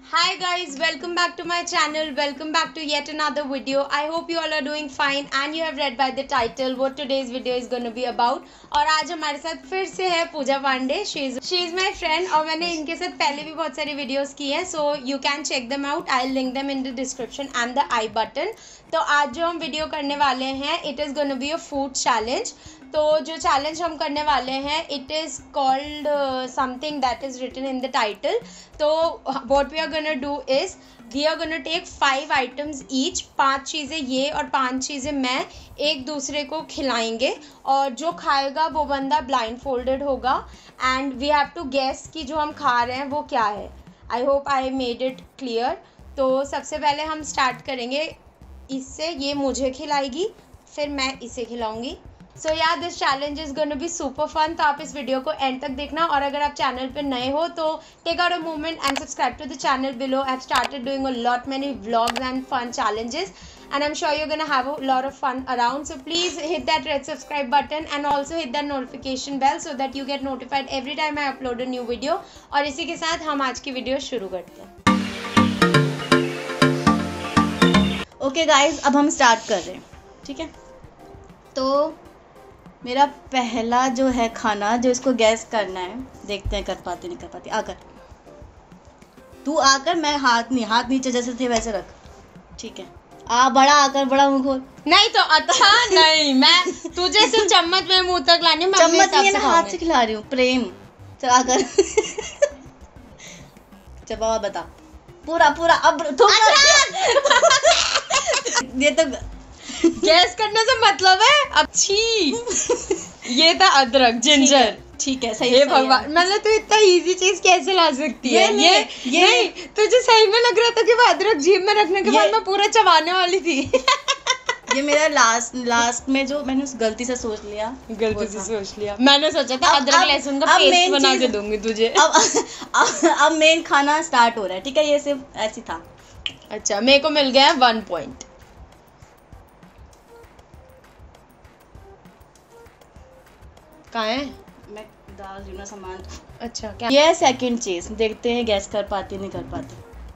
Hi guys, welcome back to my channel. Welcome back to yet another video. I hope you all are doing fine and you have read by the title what today's video is going to be about. और आज हमारे साथ फिर से है पूजा Pandey. She is my friend और मैंने इनके साथ पहले भी बहुत सारी videos की हैं. So you can check them out. I'll link them in the description and the I button. तो आज जो हम video करने वाले हैं, it is going to be a food challenge. तो जो चैलेंज हम करने वाले हैं it is called something that is written in the title. तो what we are gonna do is we are gonna take 5 items each. 5 चीज़ें ये और 5 चीज़ें मैं एक दूसरे को खिलाएंगे और जो खाएगा वो बंदा ब्लाइंड फोल्डेड होगा and we have to guess कि जो हम खा रहे हैं वो क्या है. I hope I made it clear. तो सबसे पहले हम स्टार्ट करेंगे इससे. ये मुझे खिलाएगी फिर मैं इसे खिलाऊँगी. सो या this challenge is gonna be super fun. तो आप इस वीडियो को एंड तक देखना और अगर आप चैनल पे नए हो तो take out a moment and subscribe to the channel below. I have started doing a lot many vlogs and fun challenges and I'm sure you're gonna have a lot of fun around. So please hit that red subscribe button and also hit that notification bell so that you get notified every time I upload a new video. और इसी के साथ हम आज की video शुरू करते हैं. ओके गाइज, अब हम स्टार्ट कर रहे हैं. ठीक है, तो मेरा पहला जो है खाना जो इसको गैस करना है, देखते हैं कर पाते नहीं कर पाती. आकर तू आकर, मैं हाथ नीचे जैसे थे वैसे रख. ठीक है, बड़ा आकर, बड़ा मुंह खोल. नहीं तो अच्छा नहीं, मैं तुझे सिर्फ चम्मच में मुंह तक लानी. चम्मच नहीं, मैं हाथ से खिला रही हूँ. प्रेम. चल आकर चल बाबा बता पूरा पूरा. अब ये तो गैस करने से मतलब है. अच्छी ये था अदरक जिंजर. ठीक है, सही. हे भगवान, मतलब तू इतना इजी चीज कैसे ला सकती है? ये नहीं, तुझे सही में लग रहा था कि वो अदरक जीभ में रखने के बाद मैं पूरा चबाने वाली थी. ये मेरा लास्ट में जो मैंने उस गलती से सोच लिया. मैंने सोचा था अदरक लहसुन का पेस्ट बना के दूंगी तुझे. अब मेन खाना स्टार्ट हो रहा है. ठीक है, ये सिर्फ ऐसी था. अच्छा, मेरे को मिल गया 1 पॉइंट. कहाँ है? मैं डाल दूँ ना सामान. अच्छा, क्या ये सेकंड चीज, देखते हैं गैस कर पाती नहीं कर पाती.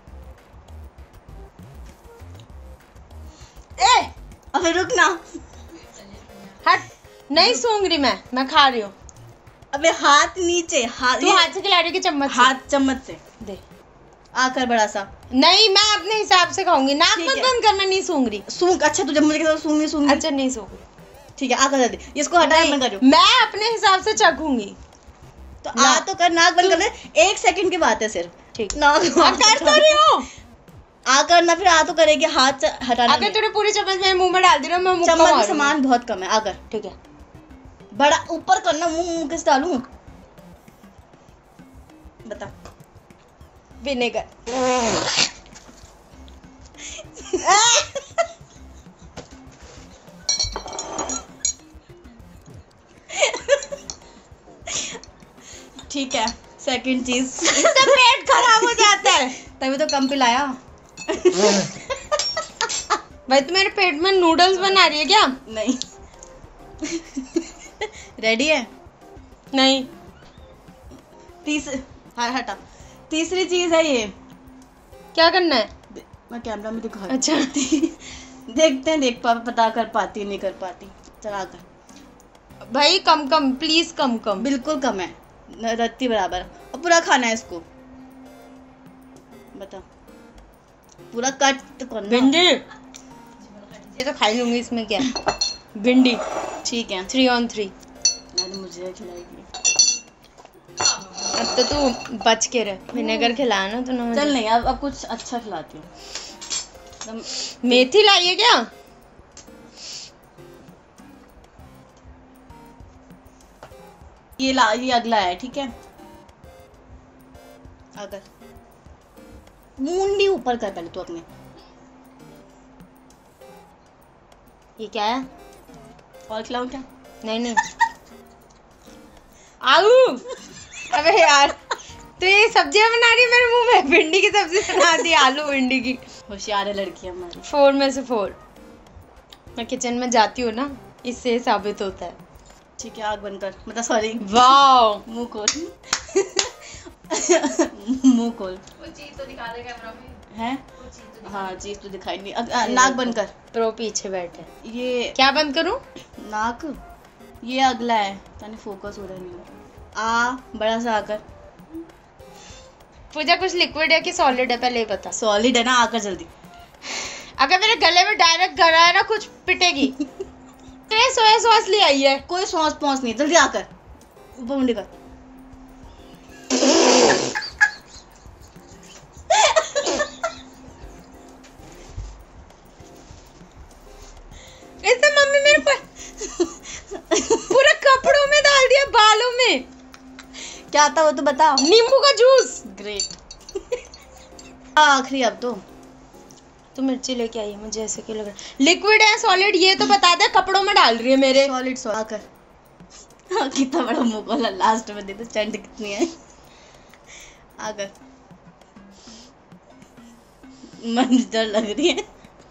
अबे रुक ना. हट. नहीं सूंघ रही मैं खा रही हूँ. अबे हाथ नीचे. तू हाथ से खिला रही हो कि चम्मच से? हाथ चम्मच से दे. आकर बड़ा सा. नहीं, मैं अपने हिसाब से खाऊंगी. नाक मत बंद करना. नहीं सूंघ रही. सूंघ. अच्छा, तुझे मुझे कहता सूंघ. अच्छा, नहीं सूंघ. ठीक है, आकर दे. इसको हटाए मैं करूँ. मैं अपने हिसाब से चखूंगी. तो आ तो कर. नाक बंद कर ले. 1 सेकंड की बात है सिर्फ. ठीक. नाक कर तो रही हूँ. आकर ना, फिर आ तो करेगी. हाथ से हटाना. अगर तूने पूरी चम्मच मेरे मुंह में डाल दी ना, मैं मुंह चम्मच में सामान बहुत कम है. आकर. ठीक है, बड़ा ऊपर करना. मुंह किस डालूं? बता. विनेगर. ठीक है, सेकंड चीज. इससे पेट खराब हो जाता है. तभी तो कम पिलाया. भाई तू मेरे पेट में नूडल्स बना रही है क्या? नहीं. रेडी है? नहीं. हटा. तीसरी चीज है ये. क्या करना है? मैं कैमरा में दिखा. अच्छा. देखते हैं पता कर पाती नहीं कर पाती. चला कर भाई. Come please. कम. बिल्कुल कम है. रत्ती बराबर. और पूरा खाना है इसको. बता. पूरा कट करना. भिंडी. ये तो खा लूंगी. इसमें क्या भिंडी. ठीक है, 3 on 3. मैंने मुझे खिलाएगी. अब तो तू बच के रह. विनेगर खिलाया ना तूने. चल नहीं, अब कुछ अच्छा खिलाती हूँ. मेथी लाई है क्या? ये अगला है. ठीक है, अगर मुंडी ऊपर कर पहले तू अपने. ये क्या है? और खिलाऊं क्या? नहीं. आलू. अबे यार, तो ये सब्जियां बना रही है मेरे मुंह में. भिंडी की सब्जी बना दी. आलू भिंडी की. होशियार है लड़की हमारी. 4 में से 4. मैं किचन में जाती हूँ ना, इससे साबित होता है. ठीक है, आग बंद कर. मतलब सॉरी. वाओ. मुंह खोल. मुंह खोल। वो चीज तो दिखा दे कैमरा में। है वो चीज तो हाँ चीज तो दिखाई नहीं। नाक बंद कर। प्रो पीछे बैठे। ये क्या बंद करूं? नाक ये अगला है, तानी फोकस हो रहा नहीं। आ बड़ा सा आकर। पूजा कुछ लिक्विड है कि सॉलिड है पहले ही बता। सॉलिड है ना, आकर जल्दी। अगर मेरे गले में डायरेक्ट गला है ना कुछ पिटेगी। सोया सॉस ले आई है। कोई सॉस पहुंच नहीं, जल्दी आकर ऊपर मुंडी कर। इससे मम्मी मेरे पूरा कपड़ों में डाल दिया, बालों में। क्या था वो तो बता। नींबू का जूस। ग्रेट। आखिरी अब तो मिर्ची लेके आई है, मुझे ऐसे क्यों लग रहा है? लिक्विड है सॉलिड ये तो बता दे, कपड़ों में डाल रही है मेरे। सॉलिड आकर। हाँ, कितना बड़ा मुंह खोला लास्ट में, देखो चंड कितनी है। आकर मन डर लग रही है।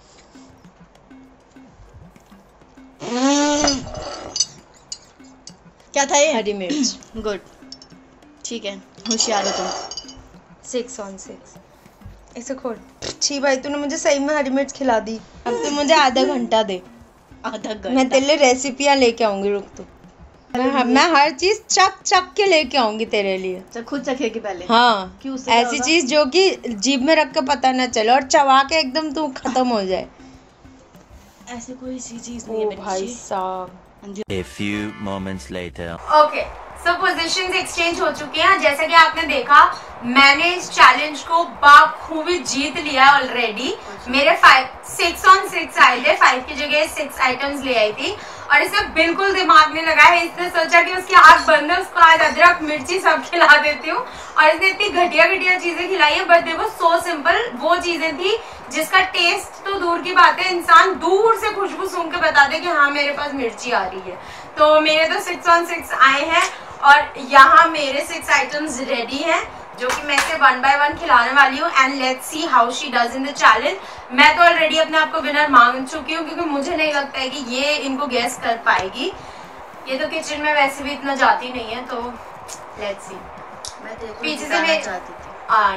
क्या था ये? हरी मिर्च। गुड, ठीक है, होशियार हो तुम। 6 on 6। ऐसे खोल। छी भाई तूने मुझे सही में हरी मिर्च खिला दी। अब तो मुझे आधा घंटा दे। आधा घंटा? मैं तेरे लिए रेसिपियां लेके आऊंगी, रुक तू। मैं हर चीज चक के लेके आऊंगी तेरे लिए। चल खुद चखेगी पहले। हाँ, क्यों? उससे क्या ऐसी होगा? चीज जो कि जीभ में रख के पता न चले और चबा के एकदम तू खत्म हो जाए। ऐसे कोई सी चीज नहीं है मेरी। भाई साहब। A few moments later. Okay, so positions exchange हो चुके हैं। जैसे कि आपने देखा मैंने इस चैलेंज को बाखूबी जीत लिया ऑलरेडी। मेरे 6 on 6 आए थे, 5 की जगह 6 आइटम्स ले आई थी और इसे बिल्कुल दिमाग नहीं लगाया। इसने सोचा कि उसकी आंख बंद है, उसको आज अदरक मिर्ची सब खिला देती हूँ। और इसने इतनी घटिया चीजें खिलाई है, बट देखो सो सिंपल वो चीजें थी जिसका टेस्ट तो दूर की बात है, इंसान दूर से खुशबू सूंघ के बता दे कि हाँ मेरे पास मिर्ची आ रही है। तो मेरे तो 6 on 6 आए हैं और यहाँ मेरे 6 आइटम्स रेडी हैं जो कि मैं इसे 1 by 1 खिलाने वाली हूँ। And let's see how she does in the challenge. मैं तो ऑलरेडी अपने आप को विनर मान चुकी हूँ क्योंकि मुझे नहीं लगता है कि ये इनको गेस कर पाएगी। ये तो किचन में वैसे भी इतना जाती नहीं है, तो लेट्स सी। मैं तेरे को पीछे से जिताना मैं चाहती थी।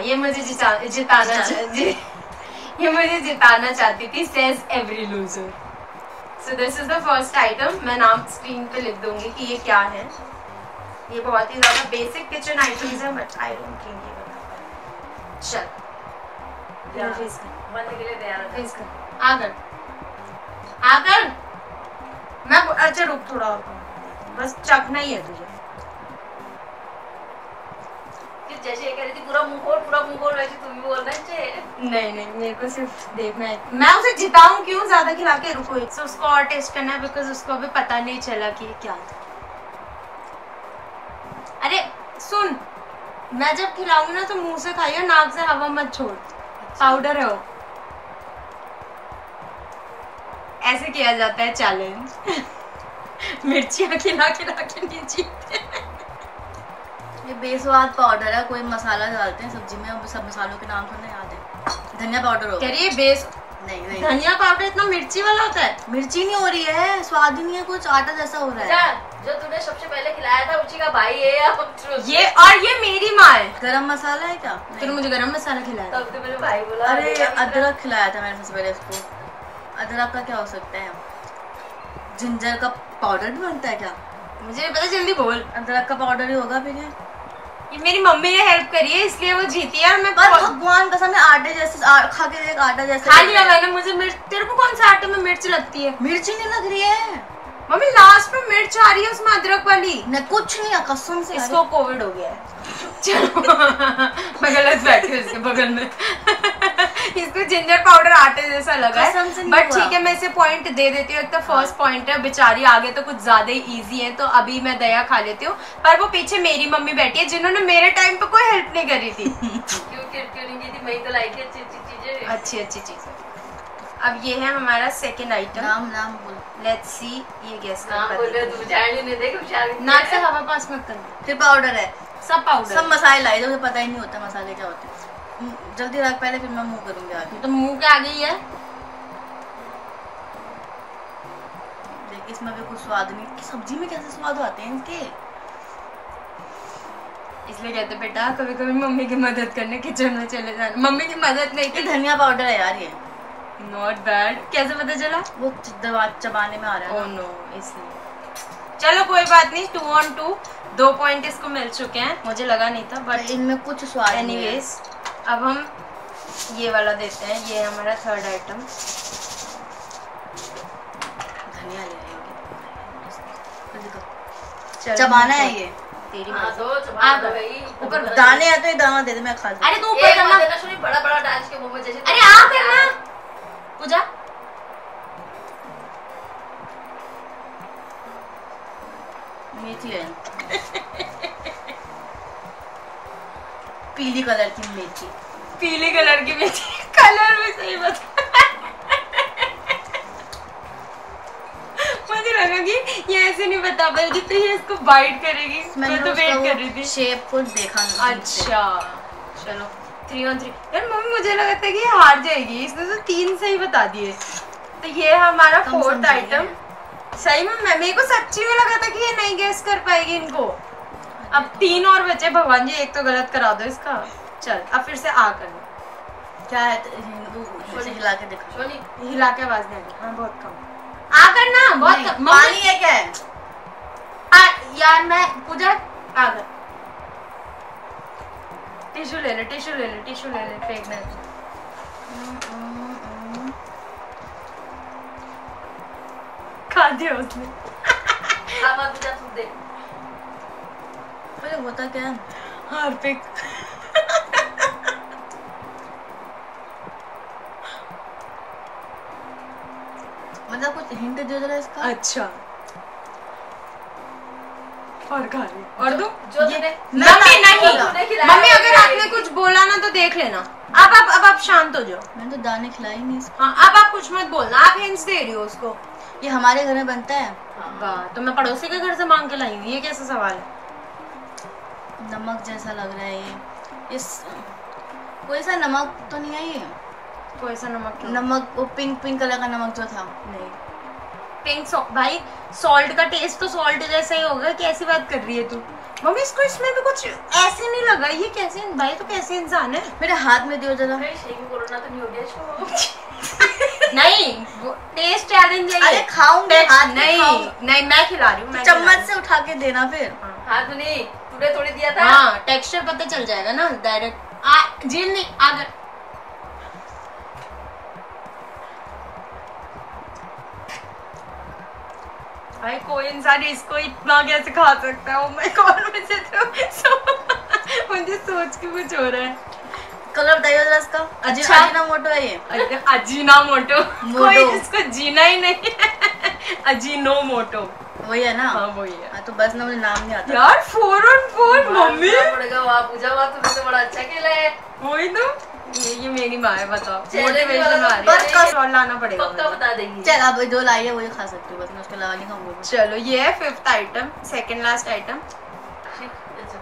ये मुझे जिताना चाहती थी, says every loser. So this is the first item. मैं नाम स्क्रीन पे लिख दूंगी कि ये क्या है। ये बहुत ही ज्यादा बेसिक किचन आइटम्स है, बट आई डोंट थिंक ये बता पाए। चल बंद के लिए तैयार हो जा। आकर मैं अच्छा रुक थोड़ा और, बस चखना ही है तुझे। कि जैसे ये कह रही थी पूरा मुंह खोल, वैसे तुम भी बोलना चाहिए। नहीं मेरे को सिर्फ देखना है। मैं उसे जिताऊं क्यों ज्यादा खिला के? रुको एक उसको और टेस्ट करना है बिकॉज उसको अभी पता नहीं चला कि क्या था। अरे सुन, मैं जब खिलाऊंगी ना तो मुंह से खाइए, नाक से हवा मत छोड़। पाउडर है वो। ऐसे किया जाता है चैलेंज। मिर्चियाँ खिला के नहीं जीतते। ये बेस्वाद पाउडर है, कोई मसाला डालते हैं सब्जी में, अब सब मसालों के नाम सुनने याद है। धनिया पाउडर हो। कह रही है बेस नहीं धनिया पाउडर इतना मिर्ची वाला होता है? मिर्ची नहीं हो रही है, स्वाद ही नहीं है, कुछ आटा जैसा हो रहा है। जो तूने सबसे पहले खिलाया था उसी का भाई है या ये, और ये मेरी माँ है। गरम मसाला है क्या? तूने मुझे गरम मसाला खिलाया। तब तो मेरे भाई बोला। अरे अदरक खिलाया था मैंने सबसे पहले इसको। अदरक का क्या हो सकता है? जिंजर का पाउडर भी बनता है क्या? मुझे नहीं पता, जल्दी बोल। अदरक का पाउडर ही होगा फिर। ये मेरी मम्मी ने हेल्प करी है इसलिए वो जीती है। और मैं पर भगवान कसम है आटे जैसे खा के देख, आटा जैसे खा लिया मैंने। मुझे मिर्च, तेरे को कौन सा आटे में मिर्च लगती है? मिर्ची नहीं लग रही है मम्मी, लास्ट में मिर्च आ रही है उसमें अदरक वाली। नहीं कुछ नहीं है कसम से। इसको कोविड हो गया है। चलो मैं गलत बैठी हूँ इसके बगल में। इसको जिंजर पाउडर आटे जैसा लगा है, बट ठीक है मैं इसे पॉइंट दे देती हूँ। एक तो फर्स्ट पॉइंट है, बेचारी आगे तो कुछ ज्यादा ही इजी है, तो अभी मैं दया खा लेती हूँ। पर वो पीछे मेरी मम्मी बैठी है जिन्होंने मेरे टाइम पे कोई हेल्प नहीं करी थी। क्यों नहीं की थी? मैं तो लाई थी अच्छी चीजें। अब ये है हमारा सेकंड आइटम। नाम बोल। लेट्स सी ये गेस नाम बोल रहे तू जान नहीं देख होशियार। नाक से हवा पास मत करना। फिर पाउडर है, सब पाउडर, सब मसाले लाई जो मुझे पता ही नहीं होता मसाले क्या होते हैं। जल्दी रख पहले, फिर मैं मुंह करूंगी आगे। तो मुंह के आगे ही है। देख इसमें भी कुछ स्वाद नहीं। सब्जी में कैसे स्वाद आते हैं इनके? इसलिए कहते बेटा कभी कभी मम्मी की मदद करने किचन में चले जाना। मम्मी की मदद नहीं ये की। धनिया पाउडर है यार ये। Not bad. कैसे पता चला? वो दवा चबाने में आ रहा है। ओह नो, इसलिए चलो कोई बात नहीं। 2 on 2 2 पॉइंट इसको मिल चुके हैं। मुझे लगा नहीं था बट इनमें कुछ स्वाद नहीं है। एनीवेज अब हम ये वाला देते हैं। ये हमारा थर्ड आइटम। धनिया ले आएंगे। चबाना है ये। तेरी हाँ, मर्जी। दो चबा आ दो गए। भाई। ऊपर दाने या तो ये दाना दे दे, मैं खा लूं। अरे तू ऊपर एक करना। देना सुनी, बड़ा बड़ा डाल के मुंह में जैसे। अरे आ करना पूजा। मेथी है। पीली कलर की मेथी। पीले कलर की मेथी। कलर भी सही बता। मुझे लगा कि ये ऐसे नहीं बता पाएगी तो ये इसको बाइट करेगी। मैं तो वेट कर रही थी। शेप को देखा नहीं। अच्छा चलो 3 on 3। यार मम्मी मुझे लगा था कि ये हार जाएगी। इसने तो 3 सही बता दिए। तो ये हमारा कम 4th समझी आइटम। सही में मेरे को सच्ची में लगा था कि ये नहीं गेस कर पाएगी इनको। अब 3 और बचे। भगवान जी एक तो गलत करा दो इसका। चल अब फिर से आ करना। क्या है तो हिला के देखो। सोनी हिला के आवाज नहीं आती। हाँ बहुत कम। आ करना बहुत नहीं, कम। पानी है क्या है? यार मैं पूजा आ कर। टिश्यू ले ले, टिश्यू ले ले, टिश्यू ले ले। फेंकना है। खा दिया उसने। खा मत जा तू दे। अरे होता क्या है? हार्पिक। मतलब कुछ हिंट दे जरा इसका। अच्छा और खा रही और दो। जो ये- तूने मम्मी नहीं। तूने खिलाया मम्मी है, अगर आपने कुछ बोला ना तो देख लेना। अब आप शांत हो जाओ। मैंने तो दाने खिलाई नहीं इसको। हाँ अब आप कुछ मत बोलना। आप हिंट्स दे रही हो उसको। ये हमारे घर में बनता है। वाह तो मैं पड़ोसी के घर से मांग के लाई हूँ। ये कैसा सवाल है? नमक जैसा लग रहा है ये। इस कोई सा नमक तो नहीं है ये? कोई सा नमक क्यों? नमक वो पिंक पिंक कलर का नमक जो था। नहीं पिंक भाई सॉल्ट का टेस्ट तो सॉल्ट जैसा ही होगा। कैसी बात कर रही है तू? मम्मी इसको इसमें भी कुछ ऐसे नहीं लगा। ये कैसे भाई तो कैसे इंसान है? मेरे हाथ में दियो जरा। कहीं सही में कोरोना तो नहीं हो गया इसको। नहीं टेस्ट चैलेंज है ये। अरे खाऊंगी, Text- हाथ में नहीं खाऊं। नहीं मैं खिला रही हूँ। मैं खिला चम्मच रही से उठा के देना फिर। हाँ तूने तूने थोड़ी दिया हूँ। था। हाँ टेक्सचर पता चल जाएगा ना डायरेक्ट। झील नहीं आगे। भाई कोई इंसान इसको इतना कैसे खा सकता है? ओ माय गॉड मुझे सोच के कुछ हो रहा है। कलर बताइए जरा इसका। अच्छा। अजीनोमोटो है ये। अजीनोमोटो। मोटो। कोई जिसको जीना ही नहीं है। अजीनोमोटो। वही है ना? हाँ वही है। हाँ, तो बस ना मुझे नाम नहीं आता। यार 4 on 4 मम्मी। पड़ेगा वाह पूजा वाह तूने तो बड़ा अच्छा खेला है। वही तो। ये मेरी माँ है बताओ। चैलेंज मोटिवेशन वाला आ रही बस है। कस- और लाना पड़ेगा पक्का मुझे। बता देगी। चल अब जो लाई है वही खा सकती हूँ, बस मैं उसके अलावा नहीं खाऊंगी। चलो ये है 5th item. Second last item. अच्छा।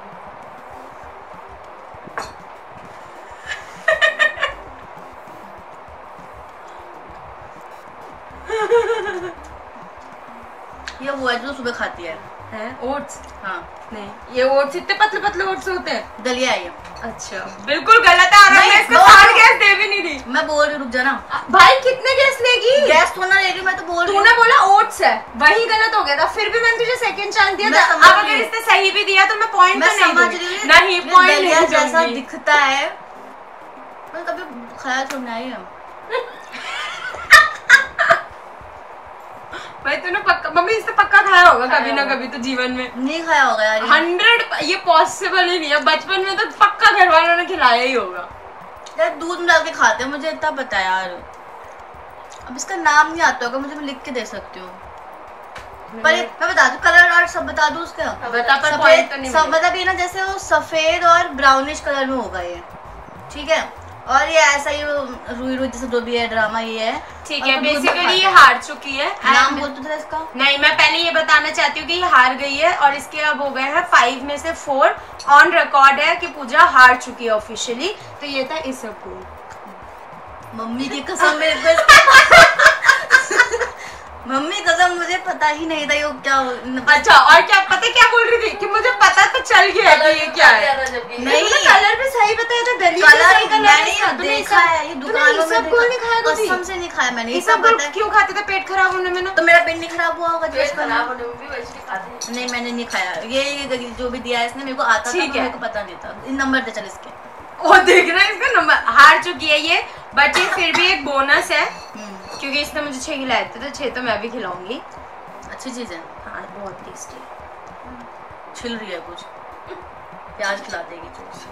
ये वो है जो सुबह खाती है। है ओट्स। हाँ नहीं ये ओट्स इतने पतले पतले ओट्स होते हैं। दलिया है ये। अच्छा बिल्कुल गलत है। और नहीं, मैं इसको दो- 3rd गैस दे भी नहीं रही। मैं बोल रही हूँ, रुक जा ना। भाई कितने गैस लेगी? गैस तो ना ले रही, मैं तो बोल रही हूँ। तूने बोला ओट्स है वही गलत हो गया था। फिर भी मैंने तुझे सेकंड चांस दिया मैं था। समझ अब रही अगर हूँ। इसने सही भी दिया तो मैं पॉइंट मैं तो नहीं समझ दूंगी। रही हूँ। नहीं ये पॉइंट दलिया नहीं जैसा दूंगी। दिखता है। मैं कभी खाया तो नहीं है। भाई तूने पक्का मम्मी इससे पक्का खाया होगा कभी ना कभी तो जीवन में। नहीं खाया होगा यार ये। 100 ये पॉसिबल ही नहीं है। बचपन में तो पक्का घर वालों ने खिलाया ही होगा। यार दूध में डाल के खाते हैं, मुझे इतना पता है यार। अब इसका नाम नहीं आता होगा मुझे, मैं लिख के दे सकती हूँ। पर मैं बता दूँ कलर और सब बता दूँ उसका। बता पर पॉइंट तो सफेद नहीं सब मिलेगा। मतलब ये ना जैसे वो सफेद और ब्राउनिश कलर में होगा ये। ठीक है। और ये ऐसा ही रुई रुई जैसे जो भी है ड्रामा ये है। ठीक और है तो दूध में बेसिकली खाता ये है। हार चुकी है। नाम And- बोल तो था इसका। नहीं मैं पहले ये बताना चाहती हूँ कि ये हार गई है और इसके अब हो गए हैं 5 में से 4 ऑन रिकॉर्ड है कि पूजा हार चुकी है ऑफिशियली। तो ये था इस सबको। मम्मी की कसम मेरे को मम्मी कसम मुझे पता ही नहीं था ये क्या अच्छा, और क्या पता क्या बोल रही थी कि मुझे पता तो चल गया कि ये क्या है। नहीं कलर भी सही बताया था, गली कलर मैंने देखा है, ये दुकानों में गोल नहीं खाया कभी? कसम से नहीं खाया मैंने। ये सब गोल क्यों खाते थे? पेट खराब होने में ना। तो मेरा पेट नहीं खराब हुआ होगा? पेट खराब होने में भी वैसे ही खाते हैं। नहीं मैंने नहीं खाया, ये जो भी दिया है इसने मेरे को आता था, मेरे को पता नहीं था। नंबर दे चल इसके। ओ देख रहे हैं इसका नंबर, हार चुकी है ये, बट ये फिर भी एक बोनस है क्योंकि इसने मुझे 6 खिलाए थे, तो 6 तो मैं भी खिलाऊंगी। अच्छी चीज है। हाँ बहुत टेस्टी। छिल रही है कुछ, प्याज खिला देगी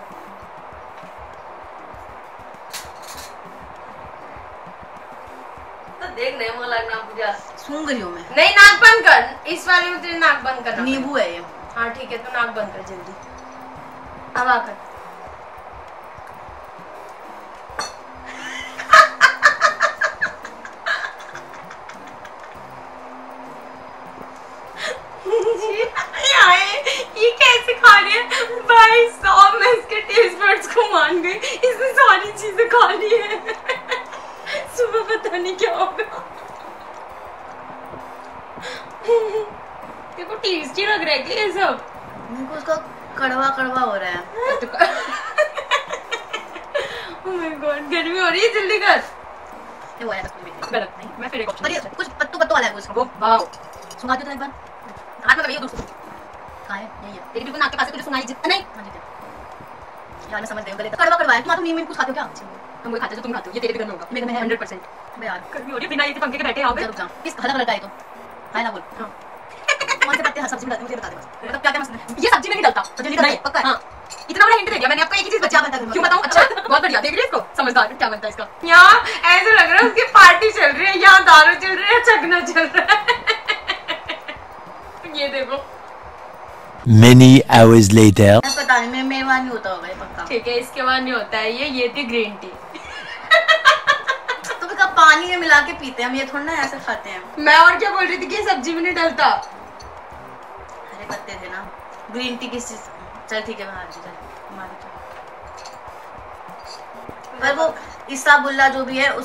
तो देख नहीं मुझे लगना पूजा सूंघ रही हूँ मैं। नहीं नाक बंद कर, इस वाले में तेरे नाक बंद करना। नींबू है ये। हाँ ठीक है, तो नाक बंद कर जल्दी। अब आकर ये कैसे खा रही है भाई साहब, मैं इसके टेस्ट बड्स को मान गई, इसने सारी चीजें खा ली है। सुबह पता नहीं क्या होगा। देखो टेस्टी लग रहा है कि ये सब? मेरे को उसका कड़वा कड़वा हो रहा है। ओह माय गॉड, गर्मी हो रही है, जल्दी कर। ये वो है गलत नहीं, मैं फिर एक ऑप्शन। और ये कुछ पत्तू पत्तू वाला है कुछ। वो वाओ, सुना दो तो एक बार। हाथ में लगाइए दूसरा। कहाँ है? यही है। तेरी बिल्कुल नाक के पास है, तुझे सुनाई नहीं। हाँ ठीक है यार, मैं समझ गई हूँ। गले कड़वा कड़वा है। तुम तो नीम कुछ खाते हो क्या? हम वही खाते हैं जो तुम खाते हो, ये तेरे भी करना होगा। मेरे में है 100%। अबे यार गर्मी हो रही है, बिना ये पंखे के बैठे आओ। रुक जाओ। किस हरा कलर का है तो? है ना बोल। हाँ। कौन से पत्ते सब्जी में डालते मुझे बता दे बस। मतलब क्या क्या मसला है? ये सब्जी में नहीं डलता। जल्दी बताइए पक्का है? हाँ, इतना बड़ा हिंट दे दिया मैंने आपको। एक ही चीज बचा, क्यों बताऊं? अच्छा बहुत बढ़िया, देख रही है इसको, समझदार। क्या बनता है इसका? यहाँ ऐसे लग रहा है उसकी पार्टी चल रही है, यहाँ दारू चल रही है, चखना चल रहा है। ये देखो। Many hours later. पता नहीं, मैं मेवानी होता होगा ये पक्का। ठीक है, इसके बाद नहीं होता है ये थी ग्रीन टी। तो फिर पानी में मिला के पीते हैं हम, ये थोड़ा ना ऐसे खाते हैं। मैं और क्या बोल रही थी कि ये सब्जी में नहीं डलता। हरे पत्ते थे ना। ग्रीन टी किस चीज? चल ठीक है, मैं हार गई, चल मार चल। पर वो इसाबुल्ला जो भी है उस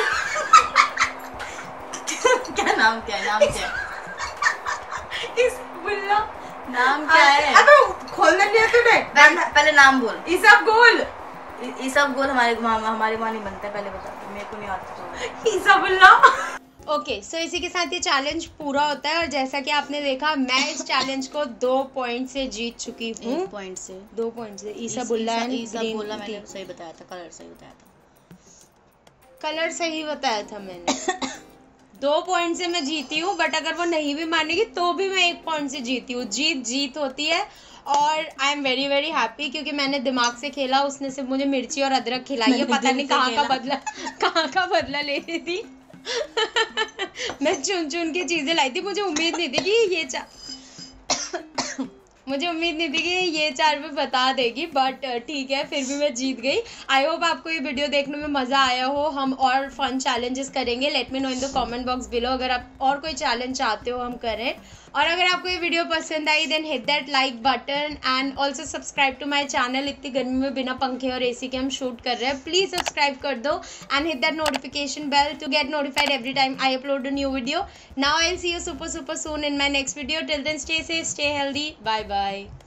क्या नाम क्या है? नाम क्या है? इसाबुल्ला नाम क्या है? अबे खोलना नहीं है तुझे? पहले नाम बोल। इसाबगोल। इसाबगोल हमारे वहाँ नहीं बनता है, पहले बता। मेरे को नहीं आता। इसाबुल्ला। ओके, सो इसी के साथ ये चैलेंज पूरा होता है, और जैसा कि आपने देखा मैं इस चैलेंज को 2 पॉइंट से जीत चुकी हूँ। 1 पॉइंट से 2 पॉइंट से। इसाबुल्ला इसाबुल्ला मैंने सही बताया था, कलर सही बताया था। कलर सही बताया था मैंने। 2 पॉइंट से मैं जीती हूँ, बट अगर वो नहीं भी मानेगी तो भी मैं 1 पॉइंट से जीती हूँ। जीत होती है, और I am very very happy क्योंकि मैंने दिमाग से खेला। उसने सिर्फ मुझे मिर्ची और अदरक खिलाई है, पता नहीं कहाँ का बदला ले रही थी। मैं चुन चुन के चीजें लाई थी, मुझे उम्मीद नहीं थी कि ये 4 पे बता देगी, बट ठीक है, फिर भी मैं जीत गई। आई होप आपको ये वीडियो देखने में मज़ा आया हो। हम और फन चैलेंजेस करेंगे, let me know in the comment box below अगर आप और कोई चैलेंज चाहते हो हम करें। और अगर आपको ये वीडियो पसंद आई then hit that like button and also subscribe to my channel. इतनी गर्मी में बिना पंखे और एसी के हम शूट कर रहे हैं, प्लीज़ सब्सक्राइब कर दो and hit that notification bell to get notified every time I upload a new video. Now I will see you super soon in my next video. Till then, stay safe, stay healthy. Bye bye.